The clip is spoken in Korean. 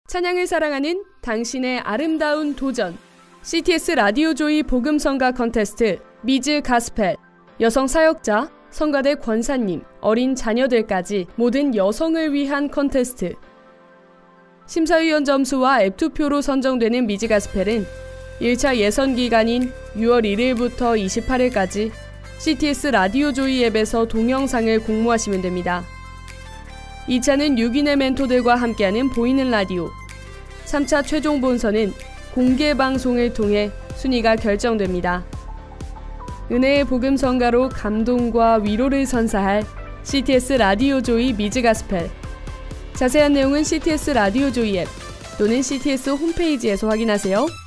찬양을 사랑하는 당신의 아름다운 도전. CTS 라디오 조이 복음 성가 컨테스트 미즈 가스펠. 여성 사역자, 성가대 권사님, 어린 자녀들까지 모든 여성을 위한 컨테스트. 심사위원 점수와 앱투표로 선정되는 미즈 가스펠은 1차 예선 기간인 6월 1일부터 28일까지 CTS 라디오 조이 앱에서 동영상을 공모하시면 됩니다. 2차는 6인의 멘토들과 함께하는 보이는 라디오. 3차 최종 본선은 공개 방송을 통해 순위가 결정됩니다. 은혜의 복음 성가로 감동과 위로를 선사할 CTS 라디오 조이 미즈 가스펠. 자세한 내용은 CTS 라디오 조이 앱 또는 CTS 홈페이지에서 확인하세요.